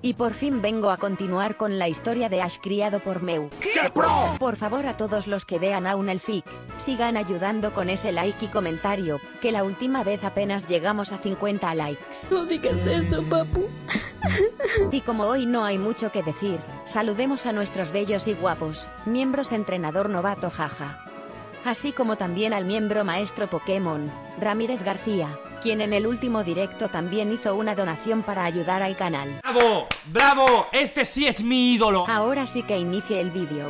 Y por fin vengo a continuar con la historia de Ash criado por Meu. ¡Qué pro! Por favor a todos los que vean aún el fic, sigan ayudando con ese like y comentario, que la última vez apenas llegamos a 50 likes. No digas eso, papu. Y como hoy no hay mucho que decir, saludemos a nuestros bellos y guapos, miembros entrenador novato jaja. Así como también al miembro maestro Pokémon, Ramírez García, quien en el último directo también hizo una donación para ayudar al canal. ¡Bravo! ¡Bravo! ¡Este sí es mi ídolo! Ahora sí que inicie el vídeo.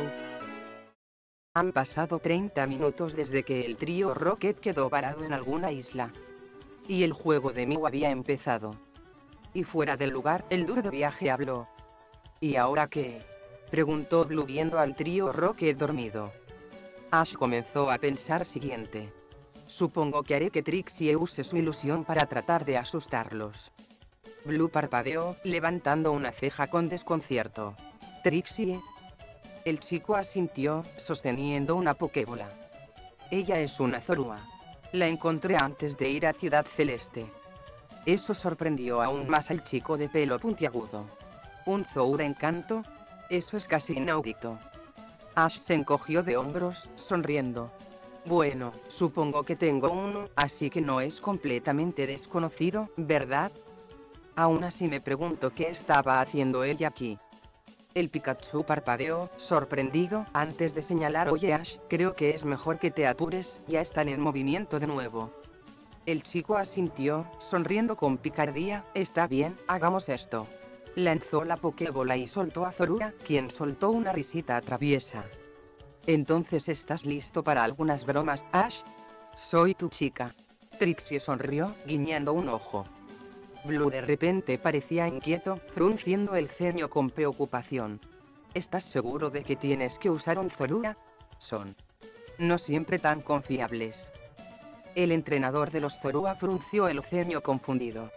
Han pasado 30 minutos desde que el trío Rocket quedó varado en alguna isla. Y el juego de Mew había empezado. Y fuera del lugar, el duro de viaje habló. ¿Y ahora qué? Preguntó Blue viendo al trío Rocket dormido. Ash comenzó a pensar siguiente. Supongo que haré que Trixie use su ilusión para tratar de asustarlos. Blue parpadeó, levantando una ceja con desconcierto. ¿Trixie? El chico asintió, sosteniendo una Pokébola. Ella es una Zorua. La encontré antes de ir a Ciudad Celeste. Eso sorprendió aún más al chico de pelo puntiagudo. ¿Un Zoura encanto? Eso es casi inaudito. Ash se encogió de hombros, sonriendo. Bueno, supongo que tengo uno, así que no es completamente desconocido, ¿verdad? Aún así me pregunto qué estaba haciendo ella aquí. El Pikachu parpadeó, sorprendido, antes de señalar: oye Ash, creo que es mejor que te apures, ya están en movimiento de nuevo. El chico asintió, sonriendo con picardía. Está bien, hagamos esto. Lanzó la Pokébola y soltó a Zorua, quien soltó una risita traviesa. ¿Entonces estás listo para algunas bromas, Ash? Soy tu chica. Trixie sonrió, guiñando un ojo. Blue de repente parecía inquieto, frunciendo el ceño con preocupación. ¿Estás seguro de que tienes que usar un Zorua? Son no siempre tan confiables. El entrenador de los Zorua frunció el ceño confundido.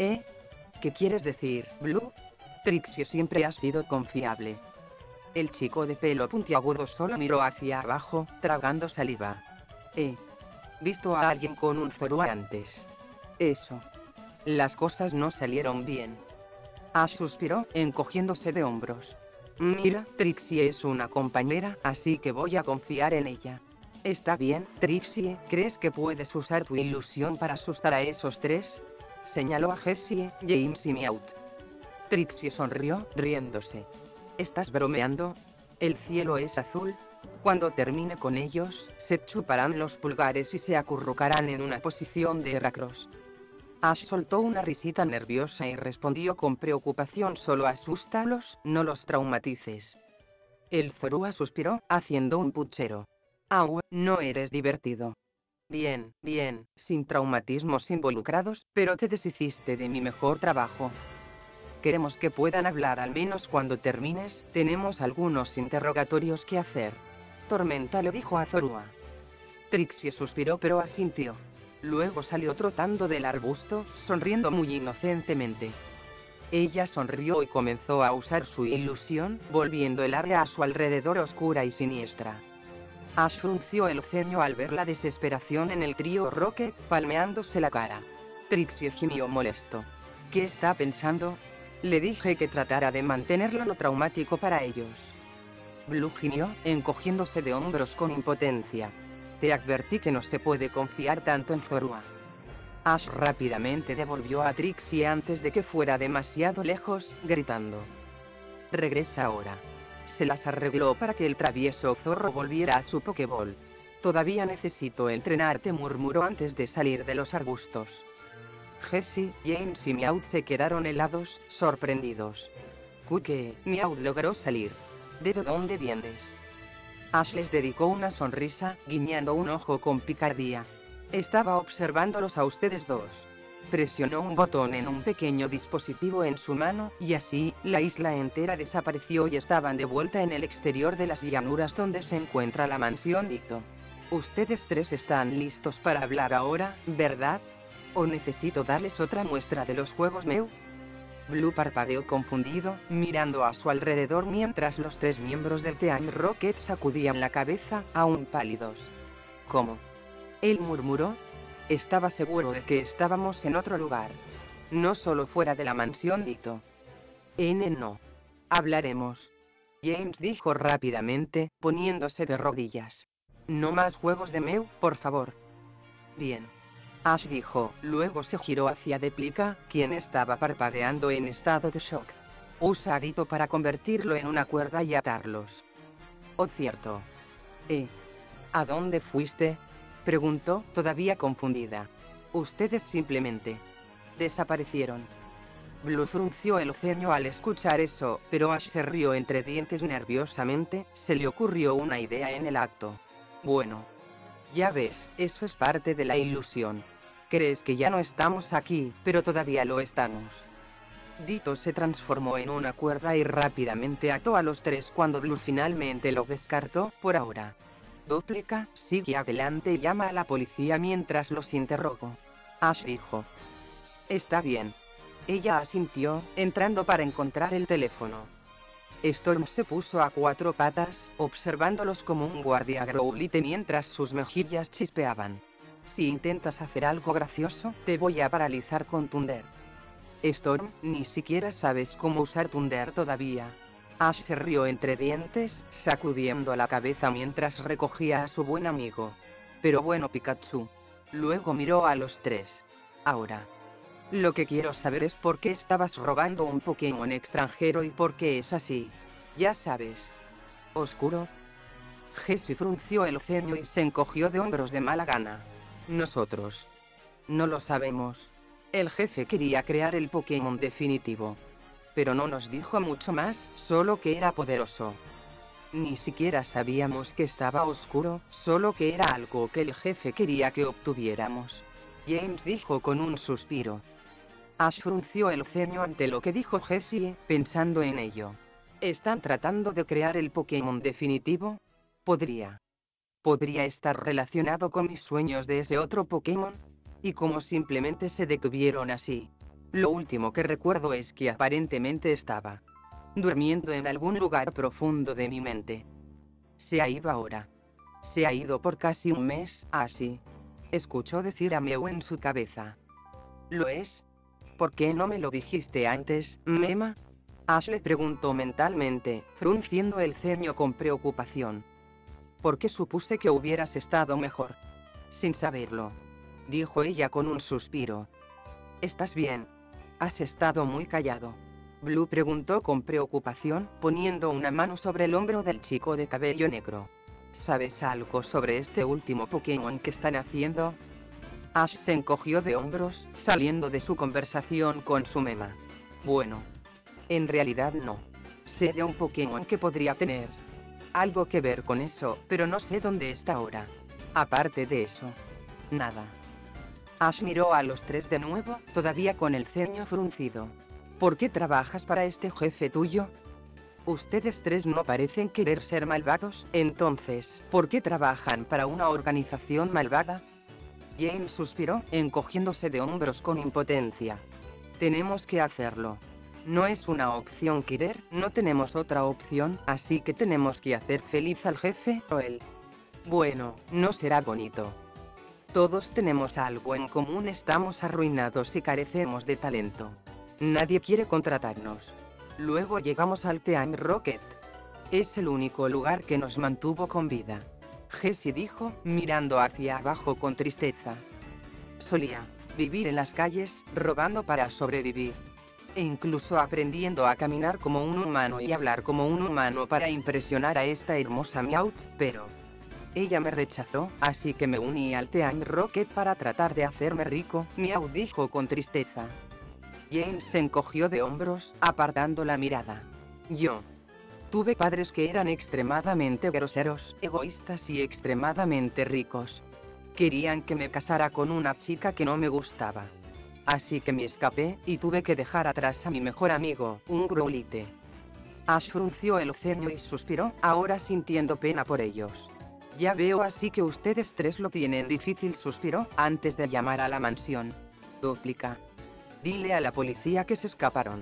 ¿Qué quieres decir, Blue? Trixie siempre ha sido confiable. El chico de pelo puntiagudo solo miró hacia abajo, tragando saliva. He visto a alguien con un Zorua antes. Eso. Las cosas no salieron bien. Ash suspiró, encogiéndose de hombros. Mira, Trixie es una compañera, así que voy a confiar en ella. Está bien, Trixie, ¿crees que puedes usar tu ilusión para asustar a esos tres? Señaló a Jessie, James y Meowth. Trixie sonrió, riéndose. ¿Estás bromeando? El cielo es azul. Cuando termine con ellos, se chuparán los pulgares y se acurrucarán en una posición de Heracross. Ash soltó una risita nerviosa y respondió con preocupación: solo asústalos, no los traumatices. El Zorua suspiró, haciendo un puchero. Au, no eres divertido. Bien, bien, sin traumatismos involucrados, pero te deshiciste de mi mejor trabajo. Queremos que puedan hablar al menos cuando termines, tenemos algunos interrogatorios que hacer. Tormenta le dijo a Zorua. Trixie suspiró pero asintió. Luego salió trotando del arbusto, sonriendo muy inocentemente. Ella sonrió y comenzó a usar su ilusión, volviendo el área a su alrededor oscura y siniestra. Ash frunció el ceño al ver la desesperación en el trío Rocket, palmeándose la cara. Trixie gimió molesto. ¿Qué está pensando? Le dije que tratara de mantenerlo no traumático para ellos. Blue gimió, encogiéndose de hombros con impotencia. Te advertí que no se puede confiar tanto en Zorua. Ash rápidamente devolvió a Trixie antes de que fuera demasiado lejos, gritando. Regresa ahora. Se las arregló para que el travieso zorro volviera a su Pokéball. Todavía necesito entrenarte, murmuró antes de salir de los arbustos. Jessie, James y Meowth se quedaron helados, sorprendidos. ¿Qué? Meowth logró salir. ¿De dónde vienes? Ash les dedicó una sonrisa, guiñando un ojo con picardía. Estaba observándolos a ustedes dos. Presionó un botón en un pequeño dispositivo en su mano, y así, la isla entera desapareció y estaban de vuelta en el exterior de las llanuras donde se encuentra la mansión Dicto. Ustedes tres están listos para hablar ahora, ¿verdad? ¿O necesito darles otra muestra de los juegos Mew? Blue parpadeó confundido, mirando a su alrededor mientras los tres miembros del Team Rocket sacudían la cabeza, aún pálidos. ¿Cómo? Él murmuró. Estaba seguro de que estábamos en otro lugar. No solo fuera de la mansión Dicto. No. Hablaremos. James dijo rápidamente, poniéndose de rodillas. No más juegos de Mew, por favor. Bien. Ash dijo, luego se giró hacia Deplica, quien estaba parpadeando en estado de shock. Usa a Grito para convertirlo en una cuerda y atarlos. Oh, cierto. ¿A dónde fuiste? Preguntó, todavía confundida. Ustedes simplemente desaparecieron. Blue frunció el ceño al escuchar eso, pero Ash se rió entre dientes nerviosamente. Se le ocurrió una idea en el acto. Bueno. Ya ves, eso es parte de la ilusión. Crees que ya no estamos aquí, pero todavía lo estamos. Dito se transformó en una cuerda y rápidamente ató a los tres cuando Blue finalmente lo descartó. Por ahora. Duplica, sigue adelante y llama a la policía mientras los interrogo. Ash dijo. Está bien. Ella asintió, entrando para encontrar el teléfono. Storm se puso a cuatro patas, observándolos como un guardia Growlite mientras sus mejillas chispeaban. Si intentas hacer algo gracioso, te voy a paralizar con Thunder. Storm, ni siquiera sabes cómo usar Thunder todavía. Ash se rió entre dientes, sacudiendo la cabeza mientras recogía a su buen amigo. Pero bueno, Pikachu. Luego miró a los tres. Ahora. Lo que quiero saber es por qué estabas robando un Pokémon extranjero y por qué es así. Ya sabes. ¿Oscuro? Jessie frunció el ceño y se encogió de hombros de mala gana. Nosotros. No lo sabemos. El jefe quería crear el Pokémon definitivo. Pero no nos dijo mucho más, solo que era poderoso. Ni siquiera sabíamos que estaba oscuro, solo que era algo que el jefe quería que obtuviéramos. James dijo con un suspiro. Ash frunció el ceño ante lo que dijo Jessie, pensando en ello. ¿Están tratando de crear el Pokémon definitivo? Podría estar relacionado con mis sueños de ese otro Pokémon. Y como simplemente se detuvieron así. Lo último que recuerdo es que aparentemente estaba durmiendo en algún lugar profundo de mi mente. Se ha ido ahora. Se ha ido por casi un mes, así. Escuchó decir a Mew en su cabeza. ¿Lo es? ¿Por qué no me lo dijiste antes, Mema? Ash le preguntó mentalmente, frunciendo el ceño con preocupación. Porque supuse que hubieras estado mejor. Sin saberlo. Dijo ella con un suspiro. ¿Estás bien? Has estado muy callado. Blue preguntó con preocupación, poniendo una mano sobre el hombro del chico de cabello negro. ¿Sabes algo sobre este último Pokémon que están haciendo? Ash se encogió de hombros, saliendo de su conversación con su Mema. Bueno. En realidad no. Sé de un Pokémon que podría tener algo que ver con eso, pero no sé dónde está ahora. Aparte de eso. Nada. Ash miró a los tres de nuevo, todavía con el ceño fruncido. ¿Por qué trabajas para este jefe tuyo? Ustedes tres no parecen querer ser malvados, entonces, ¿por qué trabajan para una organización malvada? James suspiró, encogiéndose de hombros con impotencia. Tenemos que hacerlo. No es una opción querer, no tenemos otra opción, así que tenemos que hacer feliz al jefe o él. Bueno, no será bonito. Todos tenemos algo en común, estamos arruinados y carecemos de talento. Nadie quiere contratarnos. Luego llegamos al Team Rocket. Es el único lugar que nos mantuvo con vida. Jessie dijo, mirando hacia abajo con tristeza. Solía vivir en las calles, robando para sobrevivir. E incluso aprendiendo a caminar como un humano y hablar como un humano para impresionar a esta hermosa Meowth, pero ella me rechazó, así que me uní al Team Rocket para tratar de hacerme rico, Meowth dijo con tristeza. James se encogió de hombros, apartando la mirada. Yo tuve padres que eran extremadamente groseros, egoístas y extremadamente ricos. Querían que me casara con una chica que no me gustaba. Así que me escapé, y tuve que dejar atrás a mi mejor amigo, un Growlite. Ash frunció el ceño y suspiró, ahora sintiendo pena por ellos. Ya veo, así que ustedes tres lo tienen difícil, suspiró, antes de llamar a la mansión. Duplica. Dile a la policía que se escaparon.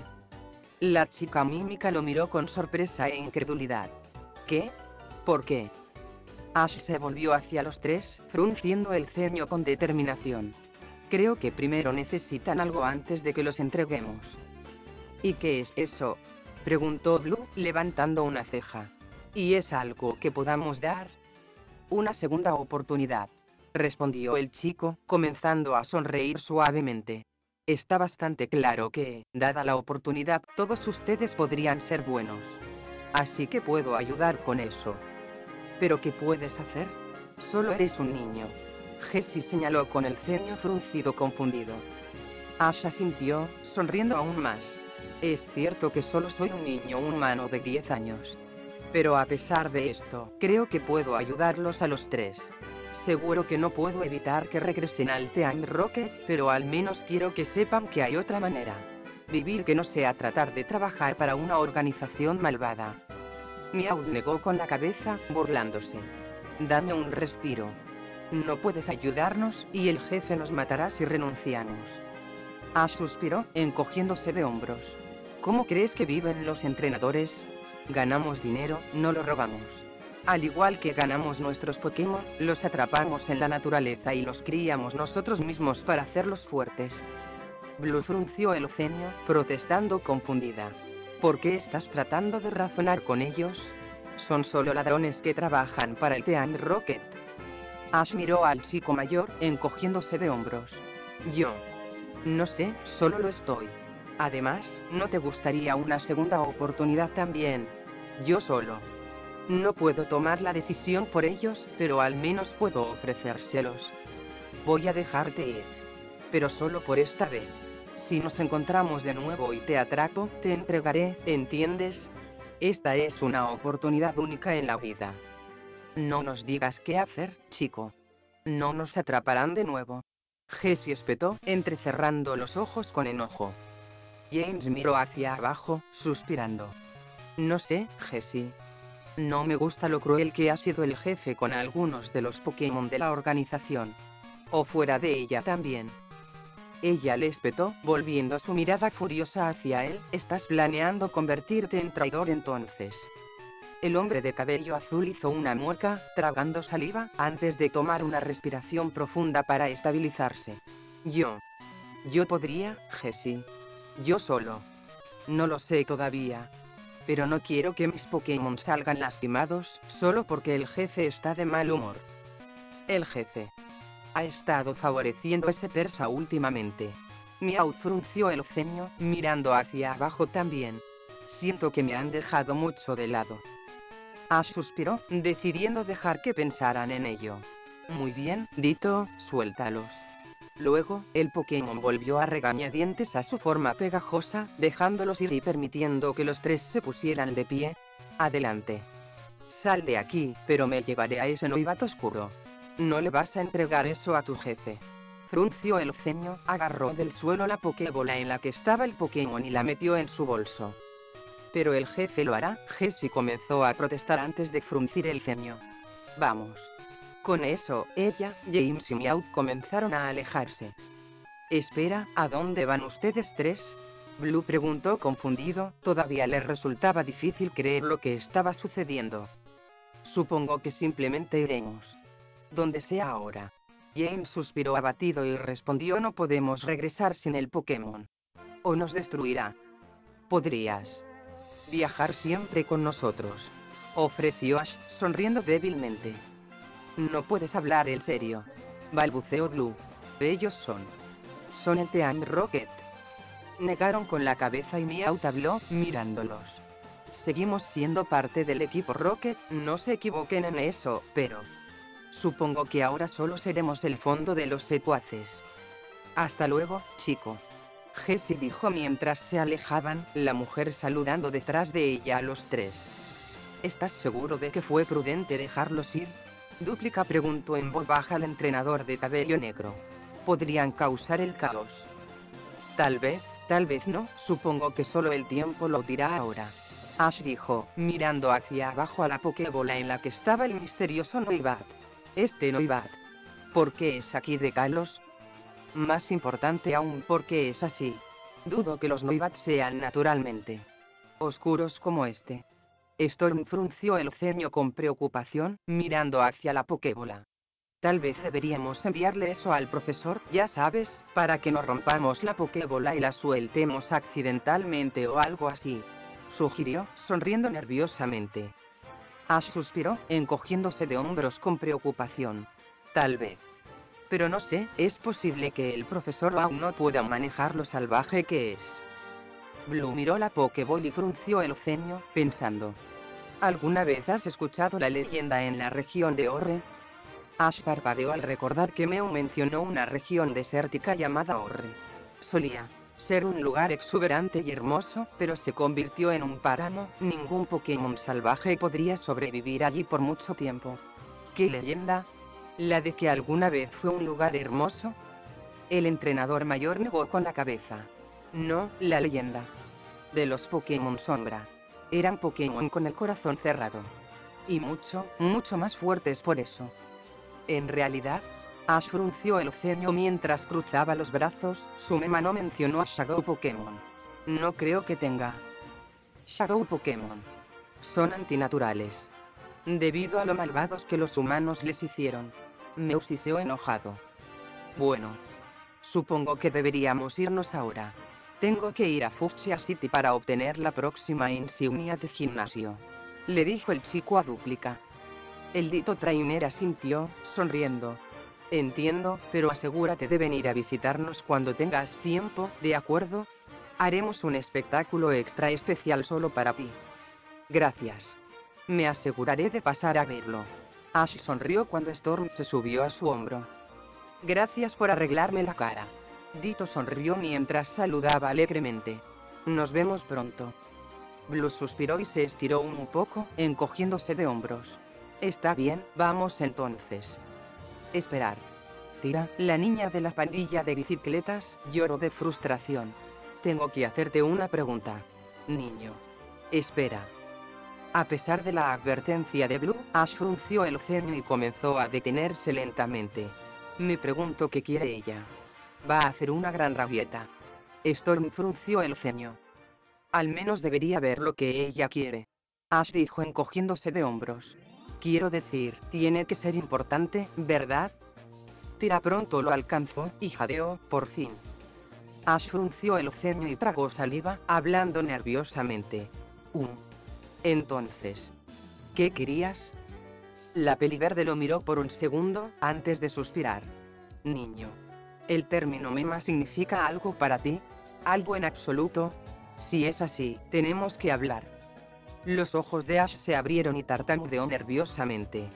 La chica mímica lo miró con sorpresa e incredulidad. ¿Qué? ¿Por qué? Ash se volvió hacia los tres, frunciendo el ceño con determinación. Creo que primero necesitan algo antes de que los entreguemos. ¿Y qué es eso?, preguntó Blue, levantando una ceja. ¿Y es algo que podamos dar? Una segunda oportunidad, respondió el chico, comenzando a sonreír suavemente. Está bastante claro que, dada la oportunidad, todos ustedes podrían ser buenos. Así que puedo ayudar con eso. ¿Pero qué puedes hacer? Solo eres un niño. Jessie señaló con el ceño fruncido confundido. Ash asintió, sonriendo aún más. Es cierto que solo soy un niño humano de 10 años. Pero a pesar de esto, creo que puedo ayudarlos a los tres. Seguro que no puedo evitar que regresen al Team Rocket, pero al menos quiero que sepan que hay otra manera. Vivir que no sea tratar de trabajar para una organización malvada. Meowth negó con la cabeza, burlándose. Dame un respiro. No puedes ayudarnos, y el jefe nos matará si renunciamos. Ash suspiró, encogiéndose de hombros. ¿Cómo crees que viven los entrenadores? Ganamos dinero, no lo robamos. Al igual que ganamos nuestros Pokémon, los atrapamos en la naturaleza y los criamos nosotros mismos para hacerlos fuertes. Blue frunció el ceño, protestando confundida. ¿Por qué estás tratando de razonar con ellos? Son solo ladrones que trabajan para el Team Rocket. Ash miró al chico mayor, encogiéndose de hombros. Yo no sé, solo lo estoy. Además, ¿no te gustaría una segunda oportunidad también? Yo solo no puedo tomar la decisión por ellos, pero al menos puedo ofrecérselos. Voy a dejarte ir. Pero solo por esta vez. Si nos encontramos de nuevo y te atrapo, te entregaré, ¿entiendes? Esta es una oportunidad única en la vida. No nos digas qué hacer, chico. No nos atraparán de nuevo. Jessie espetó, entrecerrando los ojos con enojo. James miró hacia abajo, suspirando. No sé, Jessie. No me gusta lo cruel que ha sido el jefe con algunos de los Pokémon de la organización. O fuera de ella también. Ella le espetó, volviendo su mirada furiosa hacia él. ¿Estás planeando convertirte en traidor entonces? El hombre de cabello azul hizo una mueca, tragando saliva, antes de tomar una respiración profunda para estabilizarse. Yo podría, Jessie. Yo solo. No lo sé todavía. Pero no quiero que mis Pokémon salgan lastimados, solo porque el jefe está de mal humor. El jefe ha estado favoreciendo ese persa últimamente. Meowth frunció el ceño, mirando hacia abajo también. Siento que me han dejado mucho de lado. Ash suspiró, decidiendo dejar que pensaran en ello. Muy bien, Dito, suéltalos. Luego, el Pokémon volvió a regañadientes a su forma pegajosa, dejándolos ir y permitiendo que los tres se pusieran de pie. Adelante. Sal de aquí, pero me llevaré a ese Noibat oscuro. No le vas a entregar eso a tu jefe. Frunció el ceño, agarró del suelo la Pokébola en la que estaba el Pokémon y la metió en su bolso. Pero el jefe lo hará. Jessie comenzó a protestar antes de fruncir el ceño. Vamos. Con eso, ella, James y Meowth comenzaron a alejarse. Espera, ¿a dónde van ustedes tres? Blue preguntó confundido, todavía le resultaba difícil creer lo que estaba sucediendo. Supongo que simplemente iremos donde sea ahora. James suspiró abatido y respondió: no podemos regresar sin el Pokémon. O nos destruirá. Podrías viajar siempre con nosotros, ofreció Ash, sonriendo débilmente. No puedes hablar en serio, balbuceó Blue. Ellos son el Team Rocket. Negaron con la cabeza y Meowth habló, mirándolos. Seguimos siendo parte del equipo Rocket, no se equivoquen en eso, pero supongo que ahora solo seremos el fondo de los secuaces. Hasta luego, chico. Jessie dijo mientras se alejaban, la mujer saludando detrás de ella a los tres. ¿Estás seguro de que fue prudente dejarlos ir? Dúplica preguntó en voz baja al entrenador de cabello negro. Podrían causar el caos. Tal vez no, supongo que solo el tiempo lo dirá ahora. Ash dijo, mirando hacia abajo a la Pokébola en la que estaba el misterioso Noibat. Este Noibat. ¿Por qué es aquí de Kalos? Más importante aún, ¿por qué es así? Dudo que los Noibat sean naturalmente oscuros como este. Storm frunció el ceño con preocupación, mirando hacia la Pokébola. Tal vez deberíamos enviarle eso al profesor, ya sabes, para que no rompamos la Pokébola y la sueltemos accidentalmente o algo así, sugirió, sonriendo nerviosamente. Ash suspiró, encogiéndose de hombros con preocupación. Tal vez. Pero no sé, es posible que el profesor aún no pueda manejar lo salvaje que es. Blue miró la Pokéball y frunció el ceño, pensando. ¿Alguna vez has escuchado la leyenda en la región de Orre? Ash parpadeó al recordar que Mew mencionó una región desértica llamada Orre. Solía ser un lugar exuberante y hermoso, pero se convirtió en un páramo. Ningún Pokémon salvaje podría sobrevivir allí por mucho tiempo. ¿Qué leyenda? ¿La de que alguna vez fue un lugar hermoso? El entrenador mayor negó con la cabeza. No, la leyenda de los Pokémon Sombra. Eran Pokémon con el corazón cerrado. Y mucho, mucho más fuertes por eso. En realidad, Ash frunció el ceño mientras cruzaba los brazos. Su mema no mencionó a Shadow Pokémon. No creo que tenga. Shadow Pokémon son antinaturales, debido a lo malvados que los humanos les hicieron. Mew siseó enojado. Bueno, supongo que deberíamos irnos ahora. Tengo que ir a Fuchsia City para obtener la próxima insignia de gimnasio, le dijo el chico a Duplica. El dito trainer asintió, sonriendo. Entiendo, pero asegúrate de venir a visitarnos cuando tengas tiempo, ¿de acuerdo? Haremos un espectáculo extra especial solo para ti. Gracias. Me aseguraré de pasar a verlo. Ash sonrió cuando Storm se subió a su hombro. Gracias por arreglarme la cara. Dito sonrió mientras saludaba alegremente. Nos vemos pronto. Blue suspiró y se estiró un poco, encogiéndose de hombros. Está bien, vamos entonces. Esperar. Tira, la niña de la pandilla de bicicletas, lloró de frustración. Tengo que hacerte una pregunta. Niño. Espera. A pesar de la advertencia de Blue, Ash frunció el ceño y comenzó a detenerse lentamente. Me pregunto qué quiere ella. Va a hacer una gran rabieta. Storm frunció el ceño. Al menos debería ver lo que ella quiere. Ash dijo encogiéndose de hombros. Quiero decir, tiene que ser importante, ¿verdad? Tira pronto lo alcanzó, y jadeó, por fin. Ash frunció el ceño y tragó saliva, hablando nerviosamente. Entonces, ¿qué querías? La peliverde lo miró por un segundo, antes de suspirar. Niño. ¿El término mema significa algo para ti? ¿Algo en absoluto? Si es así, tenemos que hablar. Los ojos de Ash se abrieron y tartamudeó nerviosamente.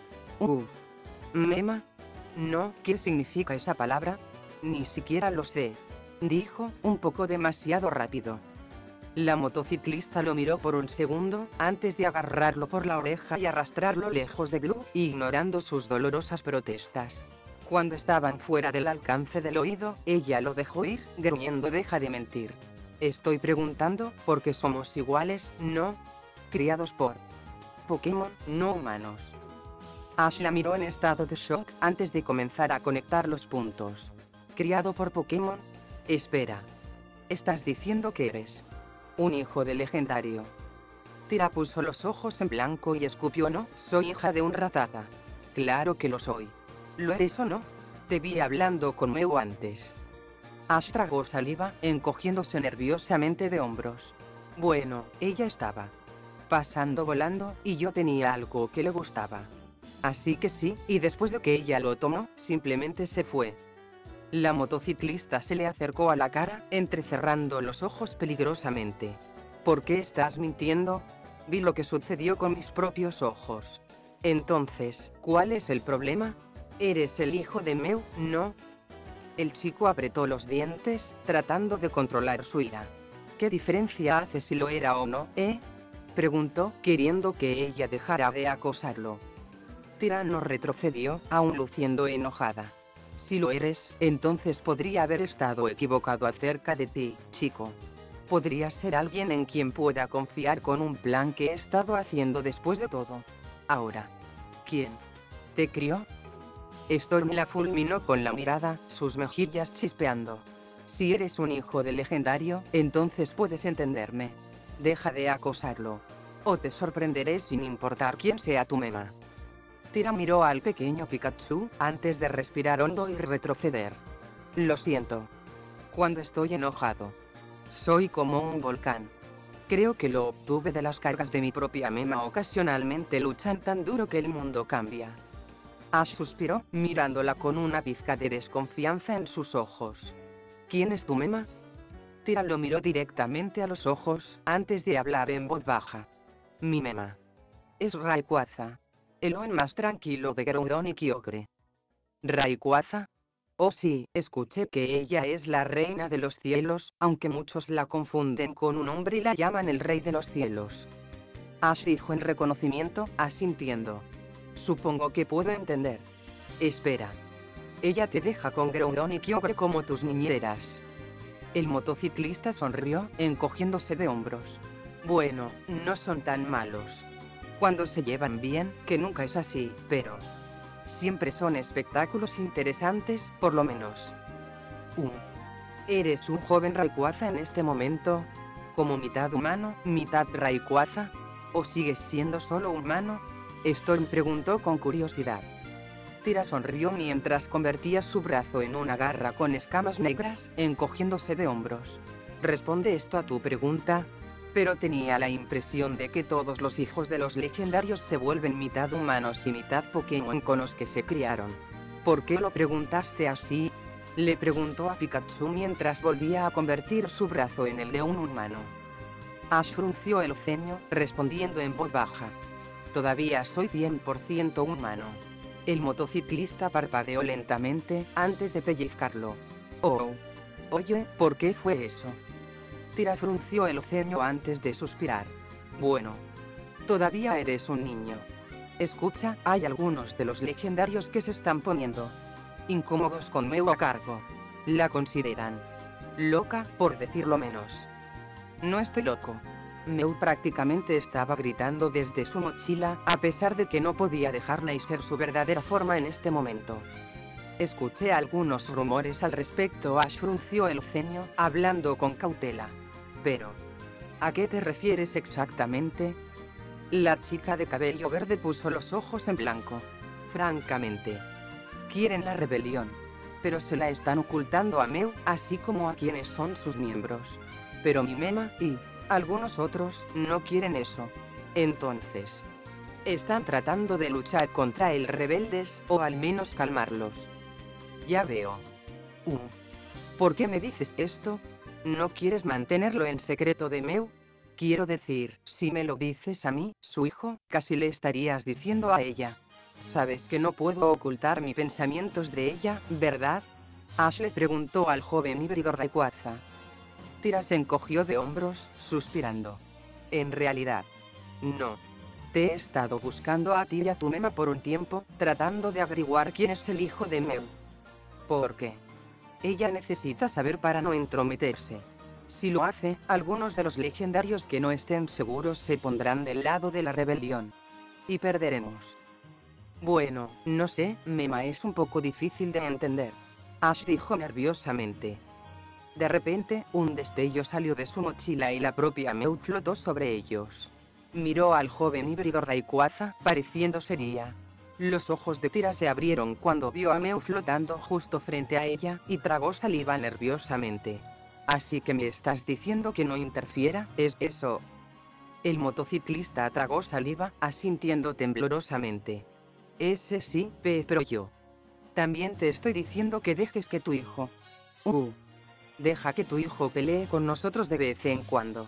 ¿Mema? No, ¿qué significa esa palabra? Ni siquiera lo sé, dijo, un poco demasiado rápido. La motociclista lo miró por un segundo, antes de agarrarlo por la oreja y arrastrarlo lejos de Blue, ignorando sus dolorosas protestas. Cuando estaban fuera del alcance del oído, ella lo dejó ir, gruñendo: deja de mentir. Estoy preguntando, porque somos iguales, ¿no? Criados por Pokémon, no humanos. Ash la miró en estado de shock, antes de comenzar a conectar los puntos. ¿Criado por Pokémon? Espera. ¿Estás diciendo que eres un hijo de legendario? Tira puso los ojos en blanco y escupió. No, soy hija de un Rattata. Claro que lo soy. ¿Lo eres o no? Te vi hablando con Mew antes. Ash tragó saliva, encogiéndose nerviosamente de hombros. Bueno, ella estaba pasando volando, y yo tenía algo que le gustaba. Así que sí, y después de que ella lo tomó, simplemente se fue. La motociclista se le acercó a la cara, entrecerrando los ojos peligrosamente. ¿Por qué estás mintiendo? Vi lo que sucedió con mis propios ojos. Entonces, ¿cuál es el problema? Eres el hijo de Mew, ¿no? El chico apretó los dientes, tratando de controlar su ira. ¿Qué diferencia hace si lo era o no, preguntó, queriendo que ella dejara de acosarlo. Tira no retrocedió, aún luciendo enojada. Si lo eres, entonces podría haber estado equivocado acerca de ti, chico. Podría ser alguien en quien pueda confiar con un plan que he estado haciendo después de todo. Ahora, ¿quién te crió? Storm la fulminó con la mirada, sus mejillas chispeando. Si eres un hijo de legendario, entonces puedes entenderme. Deja de acosarlo. O te sorprenderé sin importar quién sea tu mema. Tira miró al pequeño Pikachu, antes de respirar hondo y retroceder. Lo siento. Cuando estoy enojado, soy como un volcán. Creo que lo obtuve de las cargas de mi propia mema. Ocasionalmente luchan tan duro que el mundo cambia. Ash suspiró, mirándola con una pizca de desconfianza en sus ojos. ¿Quién es tu mema? Tira lo miró directamente a los ojos, antes de hablar en voz baja. Mi mema es Rayquaza, el Oen más tranquilo de Groudon y Kyogre. ¿Rayquaza? Oh sí, escuché que ella es la reina de los cielos, aunque muchos la confunden con un hombre y la llaman el rey de los cielos. Ash dijo en reconocimiento, asintiendo. Supongo que puedo entender. Espera. Ella te deja con Groudon y Kyogre como tus niñeras. El motociclista sonrió, encogiéndose de hombros. Bueno, no son tan malos. Cuando se llevan bien, que nunca es así, pero siempre son espectáculos interesantes, por lo menos. ¿Eres un joven Rayquaza en este momento? ¿Como mitad humano, mitad Rayquaza? ¿O sigues siendo solo humano? Storm preguntó con curiosidad. Tira sonrió mientras convertía su brazo en una garra con escamas negras, encogiéndose de hombros. Responde esto a tu pregunta. Pero tenía la impresión de que todos los hijos de los legendarios se vuelven mitad humanos y mitad Pokémon con los que se criaron. ¿Por qué lo preguntaste así? Le preguntó a Pikachu mientras volvía a convertir su brazo en el de un humano. Ash frunció el ceño, respondiendo en voz baja. Todavía soy 100% humano. El motociclista parpadeó lentamente, antes de pellizcarlo. Oh. Oye, ¿por qué fue eso? Tira frunció el ceño antes de suspirar. Bueno. Todavía eres un niño. Escucha, hay algunos de los legendarios que se están poniendo incómodos con Mew a cargo. La consideran loca, por decirlo menos. No estoy loco. Mew prácticamente estaba gritando desde su mochila, a pesar de que no podía dejarla y ser su verdadera forma en este momento. Escuché algunos rumores al respecto. Ash frunció el ceño, hablando con cautela. Pero, ¿a qué te refieres exactamente? La chica de cabello verde puso los ojos en blanco. Francamente, quieren la rebelión, pero se la están ocultando a Mew, así como a quienes son sus miembros. Pero mi mema, y algunos otros, no quieren eso. Entonces, están tratando de luchar contra el rebeldes, o al menos calmarlos. Ya veo. ¿Por qué me dices esto? ¿No quieres mantenerlo en secreto de Mew? Quiero decir, si me lo dices a mí, su hijo, casi le estarías diciendo a ella. Sabes que no puedo ocultar mis pensamientos de ella, ¿verdad? Ash le preguntó al joven híbrido Rayquaza. Tira se encogió de hombros, suspirando. En realidad, no. Te he estado buscando a ti y a tu mema por un tiempo, tratando de averiguar quién es el hijo de Mew. ¿Por qué? Ella necesita saber para no entrometerse. Si lo hace, algunos de los legendarios que no estén seguros se pondrán del lado de la rebelión. Y perderemos. Bueno, no sé, mema es un poco difícil de entender. Ash dijo nerviosamente. De repente, un destello salió de su mochila y la propia Mew flotó sobre ellos. Miró al joven híbrido Rayquaza, pareciendo seria. Los ojos de Tira se abrieron cuando vio a Mew flotando justo frente a ella, y tragó saliva nerviosamente. Así que me estás diciendo que no interfiera, ¿es eso? El motociclista tragó saliva, asintiendo temblorosamente. Ese sí, pero yo también te estoy diciendo que dejes que tu hijo... Deja que tu hijo pelee con nosotros de vez en cuando.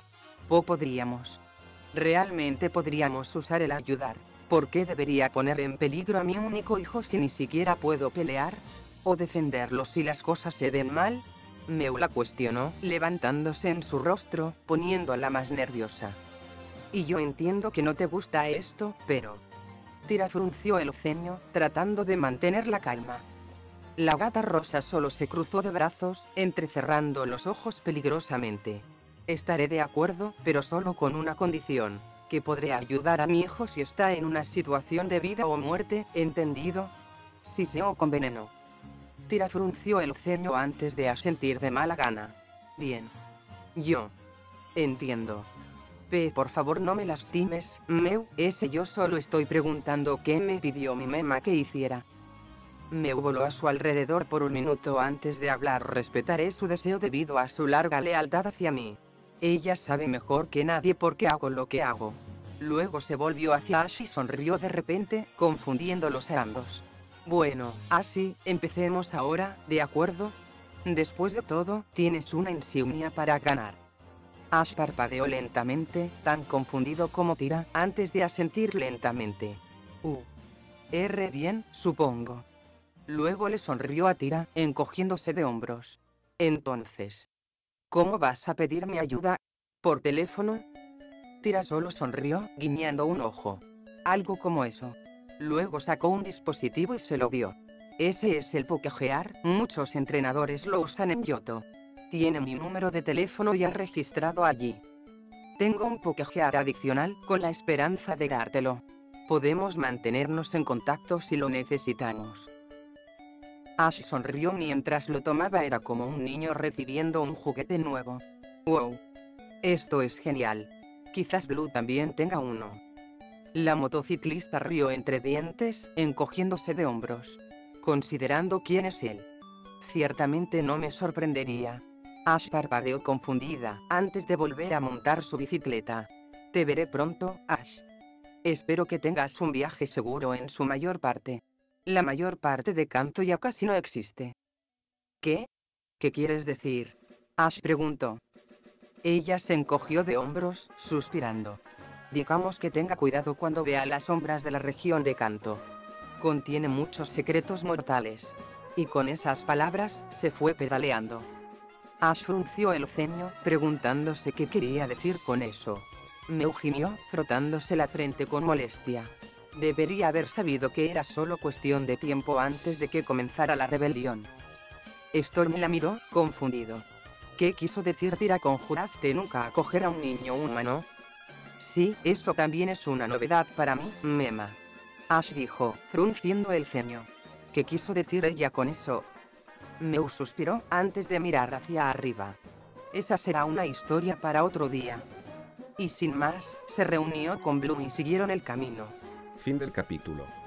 Realmente podríamos usar el ayudar. ¿Por qué debería poner en peligro a mi único hijo si ni siquiera puedo pelear? ¿O defenderlo si las cosas se ven mal? Mew la cuestionó, levantándose en su rostro, poniéndola más nerviosa. Y yo entiendo que no te gusta esto, pero... Tira frunció el ceño, tratando de mantener la calma. La gata rosa solo se cruzó de brazos, entrecerrando los ojos peligrosamente. Estaré de acuerdo, pero solo con una condición. Que podré ayudar a mi hijo si está en una situación de vida o muerte, ¿entendido? Si se o con veneno. Tira frunció el ceño antes de asentir de mala gana. Bien. Yo entiendo. Por favor no me lastimes, Meu, yo solo estoy preguntando qué me pidió mi mema que hiciera. Meu voló a su alrededor por un minuto antes de hablar. Respetaré su deseo debido a su larga lealtad hacia mí. Ella sabe mejor que nadie por qué hago lo que hago. Luego se volvió hacia Ash y sonrió de repente, confundiéndolos a ambos. Bueno, así, empecemos ahora, ¿de acuerdo? Después de todo, tienes una insignia para ganar. Ash parpadeó lentamente, tan confundido como Tira, antes de asentir lentamente. Bien, supongo. Luego le sonrió a Tira, encogiéndose de hombros. Entonces, ¿cómo vas a pedir mi ayuda? ¿Por teléfono? Tira solo sonrió, guiñando un ojo. Algo como eso. Luego sacó un dispositivo y se lo dio. Ese es el Pokegear, muchos entrenadores lo usan en Johto. Tiene mi número de teléfono ya registrado allí. Tengo un Pokegear adicional, con la esperanza de dártelo. Podemos mantenernos en contacto si lo necesitamos. Ash sonrió mientras lo tomaba. Era como un niño recibiendo un juguete nuevo. ¡Wow! Esto es genial. Quizás Blue también tenga uno. La motociclista rió entre dientes, encogiéndose de hombros. Considerando quién es él. Ciertamente no me sorprendería. Ash parpadeó confundida, antes de volver a montar su bicicleta. Te veré pronto, Ash. Espero que tengas un viaje seguro en su mayor parte. La mayor parte de Kanto ya casi no existe. ¿Qué? ¿Qué quieres decir? Ash preguntó. Ella se encogió de hombros, suspirando. Digamos que tenga cuidado cuando vea las sombras de la región de Kanto. Contiene muchos secretos mortales. Y con esas palabras, se fue pedaleando. Ash frunció el ceño, preguntándose qué quería decir con eso. Meu gimió, frotándose la frente con molestia. Debería haber sabido que era solo cuestión de tiempo antes de que comenzara la rebelión. Storm la miró, confundido. ¿Qué quiso decir Tira? ¿Conjuraste nunca acoger a un niño humano? Sí, eso también es una novedad para mí, mema. Ash dijo, frunciendo el ceño. ¿Qué quiso decir ella con eso? Meu suspiró, antes de mirar hacia arriba. Esa será una historia para otro día. Y sin más, se reunió con Blue y siguieron el camino. Fin del capítulo.